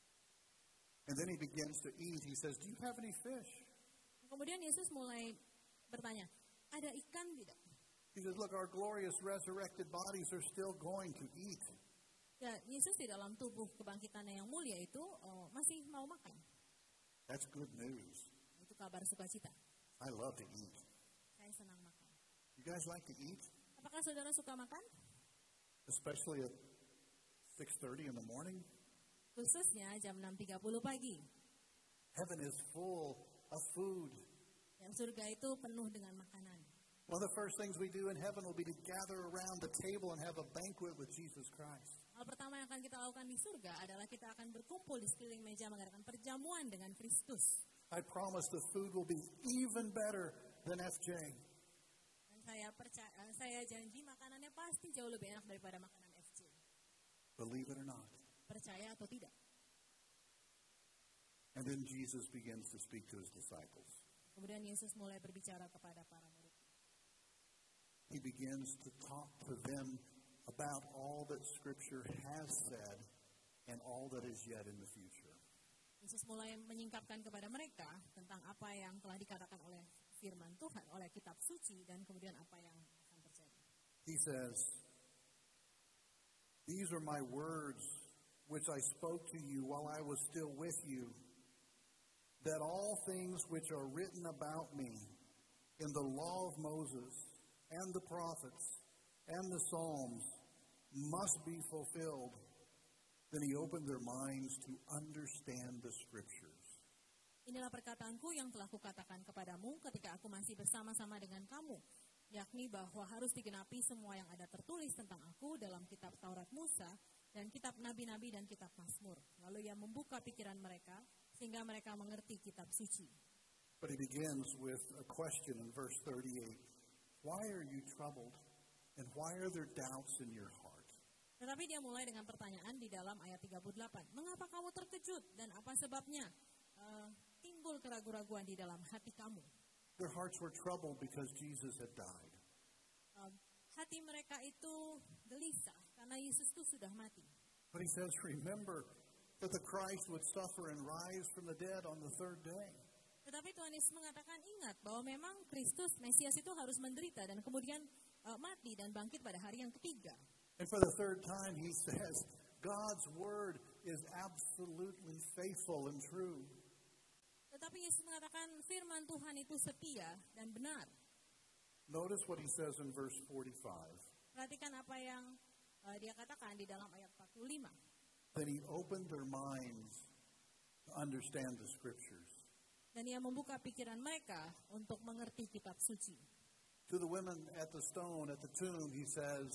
And then he begins to eat. He says, do you have any fish? Kemudian Yesus mulai bertanya, ada ikan tidak? He says, look, our glorious resurrected bodies are still going to eat. Ya, Yesus di dalam tubuh kebangkitannya yang mulia itu oh, masih mau makan. That's good news. Itu kabar sukacita. I love to eat. Saya senang makan. You guys like to eat? Apakah saudara suka makan? Especially at six thirty in the morning? Khususnya jam enam tiga puluh pagi. Heaven is full of food. Yang surga itu penuh dengan makanan. One of the first things we do in heaven will be to gather around the table and have a banquet with Jesus Christ. Hal pertama yang akan kita lakukan di surga adalah kita akan berkumpul di sekeliling meja mengadakan perjamuan dengan Kristus. I promise the food will be even better than F J. Dan saya percaya, saya janji makanannya pasti jauh lebih enak daripada makanan F J. Believe it or not. Percaya atau tidak? And then Jesus begins to speak to his disciples. Kemudian Yesus mulai berbicara kepada para murid. He begins to talk to them about all that Scripture has said and all that is yet in the future. Yesus mulai menyingkapkan kepada mereka tentang apa yang telah dikatakan oleh firman Tuhan, oleh kitab suci, dan kemudian apa yang akan terjadi. He says, "These are my words which I spoke to you while I was still with you, that all things which are written about me in the law of Moses and the prophets and the Psalms must be fulfilled." Then he opened their minds to understand the scriptures. Inilah perkataanku yang telah kukatakan kepadamu ketika aku masih bersama-sama dengan kamu, yakni bahwa harus digenapi semua yang ada tertulis tentang aku dalam kitab Taurat Musa dan kitab Nabi-Nabi dan kitab Mazmur. Lalu ia membuka pikiran mereka sehingga mereka mengerti kitab suci. But he begins with a question in verse thirty-eight. Why are you troubled? And why are there doubts in your heart? Tetapi dia mulai dengan pertanyaan di dalam ayat tiga puluh delapan. Mengapa kamu terkejut dan apa sebabnya uh, timbul keraguan-raguan di dalam hati kamu? Their hearts were troubled because Jesus had died. Uh, hati mereka itu gelisah karena Yesus itu sudah mati. But he says, remember that the Christ would suffer and rise from the dead on the third day. Tetapi Tuhan Yesus mengatakan, ingat bahwa memang Kristus, Mesias itu harus menderita dan kemudian uh, mati dan bangkit pada hari yang ketiga. And for the third time he says, God's word is absolutely faithful and true. Tetapi Yesus mengatakan firman Tuhan itu setia dan benar. Notice what he says in verse forty-five. Perhatikan apa yang uh, dia katakan di dalam ayat empat puluh lima. Then he opened their minds to understand the scriptures. Dan ia membuka pikiran mereka untuk mengerti kitab suci. To the women at the stone, at the tomb, he says,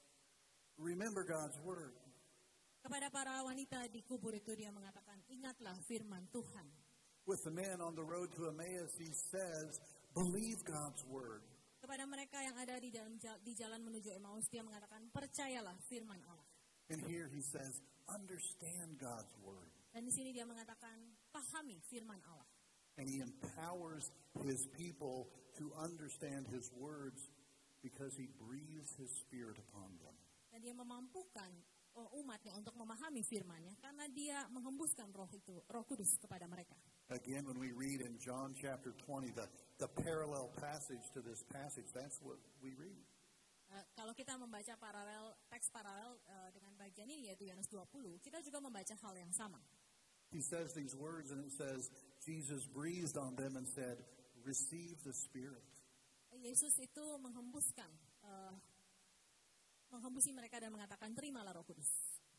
remember God's word. Kepada para wanita di kubur itu dia mengatakan, ingatlah firman Tuhan. With the men on the road to Emmaus, he says, believe God's word. Kepada mereka yang ada di dalam di jalan menuju Emmaus, dia mengatakan, percayalah firman Allah. And here he says, understand God's word. Dan di sini dia mengatakan, pahami firman Allah. And he empowers his people to understand his words because he breathes his spirit upon them. Dan dia memampukan umatnya untuk memahami firman-Nya karena dia menghembuskan roh itu, Roh Kudus kepada mereka. Again, when we read in John chapter twenty, the, the parallel passage to this passage, that's what we read. Uh, kalau kita membaca paralel, teks paralel uh, dengan bagian ini yaitu Yohanes dua puluh, kita juga membaca hal yang sama. He says these words and it says, Jesus breathed on them and said, receive the Spirit. Yesus itu menghembuskan, uh, menghembusi mereka dan mengatakan, terimalah Roh Kudus.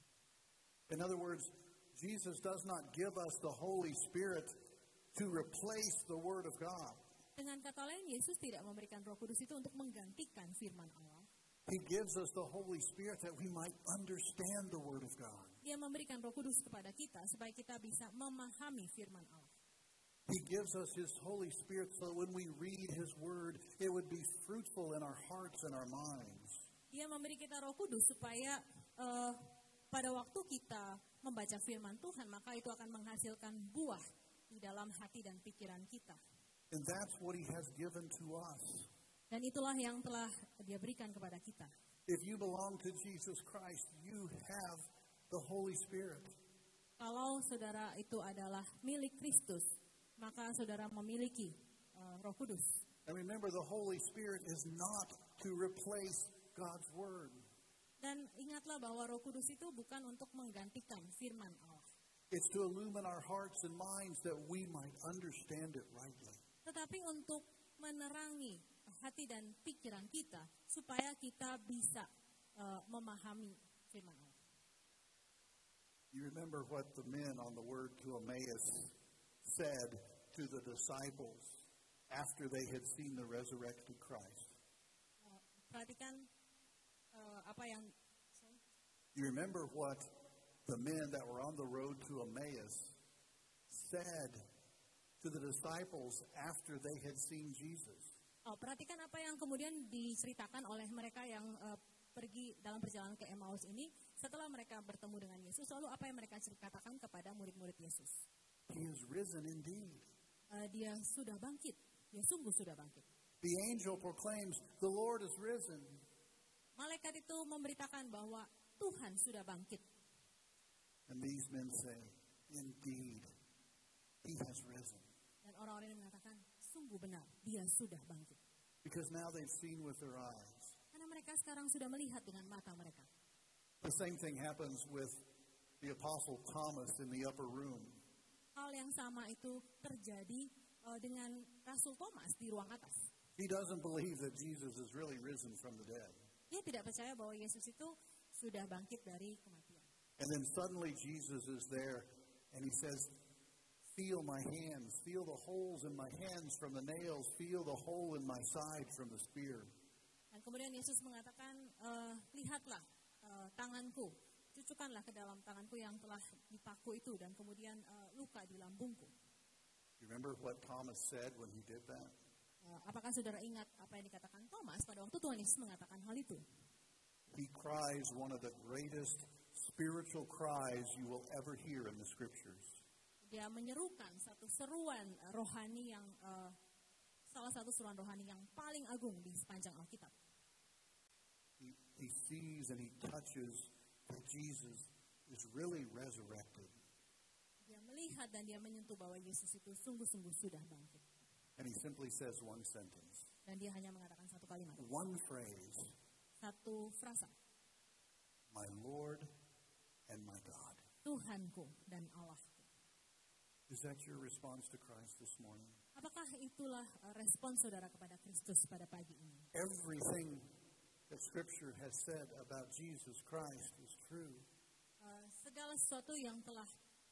In other words, Jesus does not give us the Holy Spirit to replace the Word of God. Dengan kata lain, Yesus tidak memberikan Roh Kudus itu untuk menggantikan firman Allah. He gives us the Holy Spirit that we might understand the Word of God. Dia memberikan Roh Kudus kepada kita supaya kita bisa memahami firman Allah. He gives us His Holy Spirit so that when we read His Word, it would be fruitful in our hearts and our minds. Dia memberi kita Roh Kudus supaya uh, pada waktu kita membaca firman Tuhan, maka itu akan menghasilkan buah di dalam hati dan pikiran kita. And that's what He has given to us. Dan itulah yang telah Dia berikan kepada kita. If you belong to Jesus Christ, you have the Holy Spirit. Kalau saudara itu adalah milik Kristus, maka saudara memiliki uh, Roh Kudus. And remember, the Holy Spirit is not to replace God's Word. Dan ingatlah bahwa Roh Kudus itu bukan untuk menggantikan firman Allah. It's to illumine our hearts and minds that we might understand it rightly. Tetapi untuk menerangi hati dan pikiran kita supaya kita bisa uh, memahami firman Allah. You remember what the men on the word to Emmaus said to the disciples after they had seen the resurrected Christ? Uh, perhatikan uh, apa yang sorry? You remember what the men that were on the road to Emmaus said to the disciples after they had seen Jesus? Oh, perhatikan apa yang kemudian diceritakan oleh mereka yang uh, pergi dalam perjalanan ke Emmaus ini setelah mereka bertemu dengan Yesus. Lalu apa yang mereka katakan kepada murid-murid Yesus? He is risen indeed. Uh, dia sudah bangkit. Dia sungguh sudah bangkit. The angel proclaims, the Lord is risen. Malaikat itu memberitakan bahwa Tuhan sudah bangkit. And these men say, indeed, he has risen. Dan orang-orang ini mengatakan, sungguh benar, dia sudah bangkit. Because now they've seen with their eyes. Karena mereka sekarang sudah melihat dengan mata mereka. The same thing happens with the Apostle Thomas in the upper room. Hal yang sama itu terjadi uh, dengan Rasul Thomas di ruang atas. He doesn't believe that Jesus is really risen from the dead. Dia tidak percaya bahwa Yesus itu sudah bangkit dari kematian. And then suddenly Jesus is there and he says, feel my hands, feel the holes in my hands from the nails, feel the hole in my side from the spear. Dan kemudian Yesus mengatakan, uh, lihatlah uh, tanganku, cucukkanlah ke dalam tanganku yang telah dipaku itu dan kemudian uh, luka di lambungku. You remember what Thomas said when he did that? Uh, apakah saudara ingat apa yang dikatakan Thomas pada waktu Tuhan Yesus mengatakan hal itu? He cries one of the greatest spiritual cries you will ever hear in the scriptures. Dia menyerukan satu seruan uh, rohani yang uh, salah satu seruan rohani yang paling agung di sepanjang Alkitab. He, he sees and he touches that Jesus is really resurrected. Dia melihat dan dia menyentuh bahwa Yesus itu sungguh-sungguh sudah bangkit. And he simply says one sentence. Dan dia hanya mengatakan satu kalimat. One phrase. Satu frasa. My Lord and my God. Tuhanku dan Allahku. Is that your response to Christ this morning? Apakah itulah uh, respon saudara kepada Kristus pada pagi ini? Everything that Scripture has said about Jesus Christ is true. Uh, segala sesuatu yang telah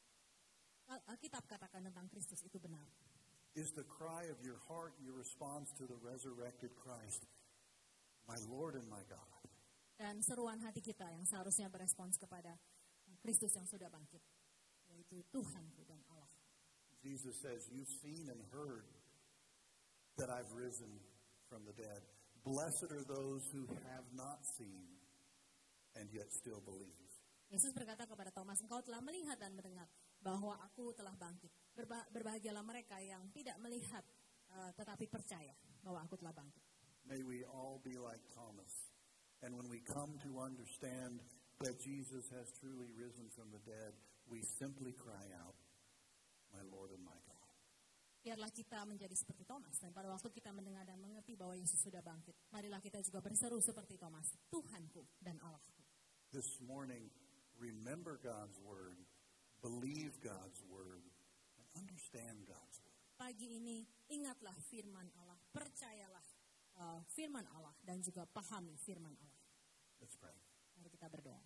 Alkitab katakan tentang Kristus itu benar. Is the cry of your heart your response to the resurrected Christ, my Lord and my God? Dan seruan hati kita yang seharusnya berespons kepada Kristus yang sudah bangkit, yaitu Tuhanku dan Allah. Jesus says, you've seen and heard that I've risen from the dead. Blessed are those who have not seen and yet still believe. Yesus berkata kepada Thomas, engkau telah melihat dan mendengar bahwa aku telah bangkit. Berba- berbahagialah mereka yang tidak melihat uh, tetapi percaya bahwa aku telah bangkit. May we all be like Thomas. And when we come to understand that Jesus has truly risen from the dead, we simply cry out, my Lord and my God. Biarlah kita menjadi seperti Thomas. Dan pada waktu kita mendengar dan mengerti bahwa Yesus sudah bangkit, marilah kita juga berseru seperti Thomas, Tuhanku dan Allahku. This morning, remember God's word, believe God's word, and understand God's word. Pagi ini, ingatlah firman Allah, percayalah uh, firman Allah, dan juga pahami firman Allah. Let's pray. Mari kita berdoa.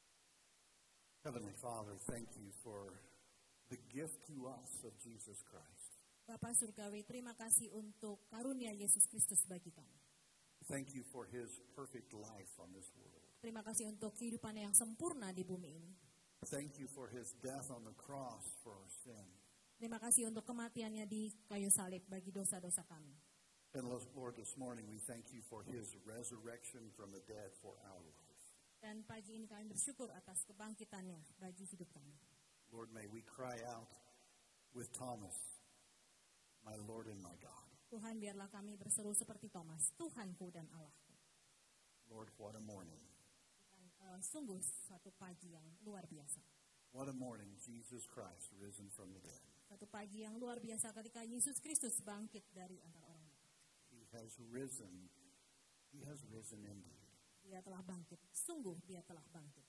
Heavenly Father, thank you for the gift to us of Jesus Christ. Bapa Surgawi, terima kasih untuk karunia Yesus Kristus bagi kami. Thank you for his perfect life on this world. Terima kasih untuk kehidupan yang sempurna di bumi ini. Thank you for his death on the cross for our sin. Terima kasih untuk kematiannya di kayu salib bagi dosa-dosa kami. And Lord, this morning we thank you for his resurrection from the dead for our life. Dan pagi ini kami bersyukur atas kebangkitannya bagi hidup kami. Lord, may we cry out with Thomas, my Lord and my God. Tuhan, biarlah kami berseru seperti Thomas, Tuhanku dan Allahku. Lord, what a morning. Tuhan, uh, sungguh satu pagi yang luar biasa. What a morning, Jesus Christ risen from the dead. Satu pagi yang luar biasa ketika Yesus Kristus bangkit dari antara orang mati. He has risen. He has risen indeed. Dia telah bangkit. Sungguh dia telah bangkit.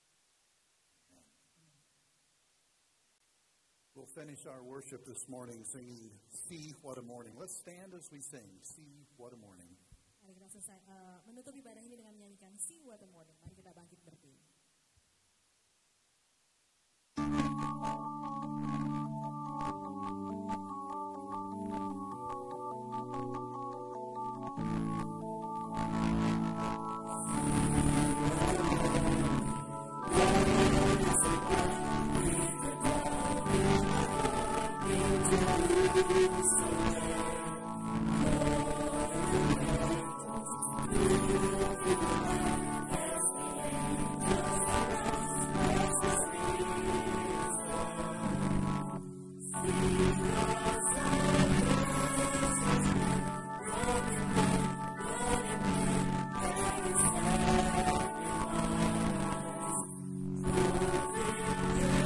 We'll finish our worship this morning singing, See What a Morning. Let's stand as we sing, See What a Morning. Mari kita selesai, uh, menutup ibadah ini dengan menyanyikan See What a Morning. Mari kita bangkit berdiri. Yeah.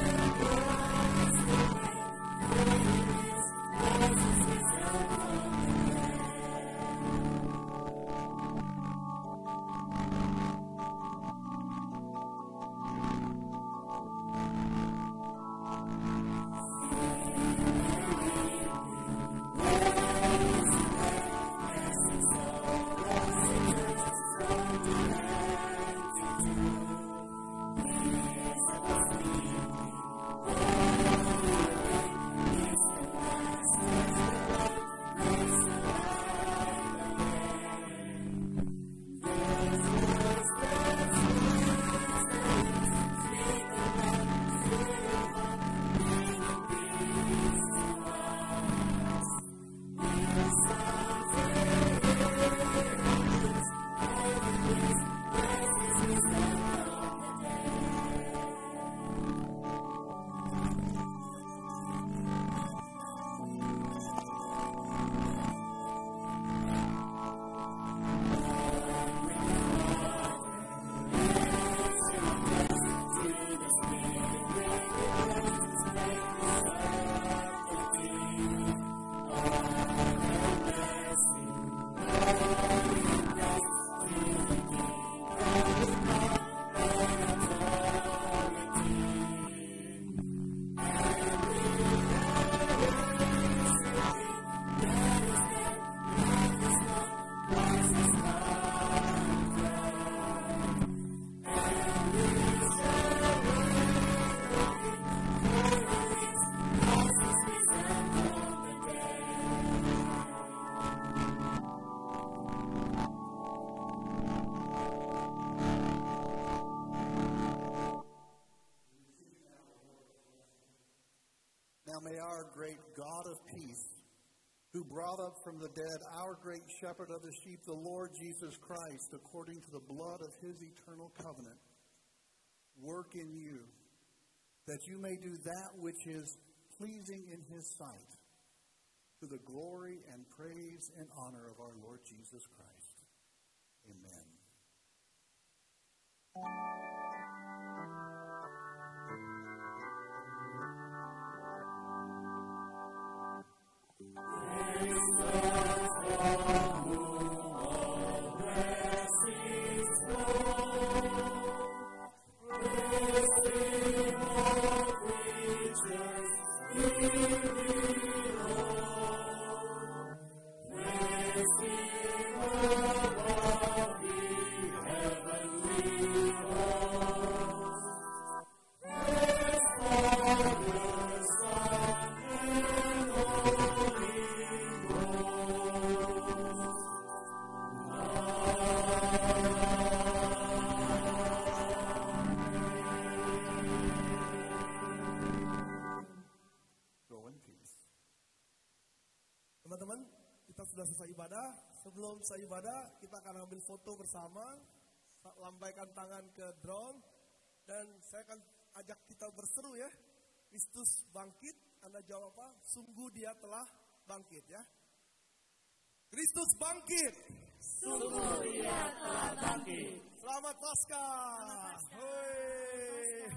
our great God of peace, who brought up from the dead our great shepherd of the sheep, the Lord Jesus Christ, according to the blood of his eternal covenant, work in you, that you may do that which is pleasing in his sight, to the glory and praise and honor of our Lord Jesus Christ. Amen. Teman-teman, kita sudah selesai ibadah. Sebelum selesai ibadah, kita akan ambil foto bersama, lambaikan tangan ke drone, dan saya akan ajak kita berseru ya. Kristus bangkit, Anda jawab apa? Sungguh dia telah bangkit ya. Kristus bangkit. Sungguh dia telah bangkit. Selamat Paskah. Hoi.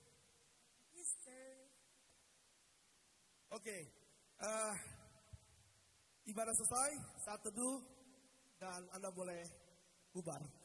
Oke, uh, ibadah selesai, saat teduh, dan Anda boleh bubar.